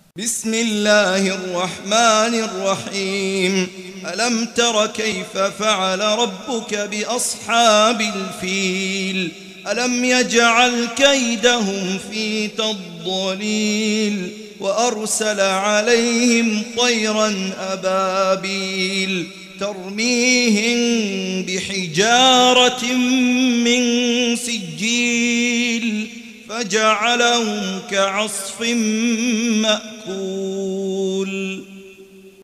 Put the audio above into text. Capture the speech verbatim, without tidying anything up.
بسم الله الرحمن الرحيم. ألم تر كيف فعل ربك بأصحاب الفيل؟ ألم يجعل كيدهم في تضليل وأرسل عليهم طيرا أبابيل ترميهم بحجارة من سجيل فجعلهم كعصف مأكول.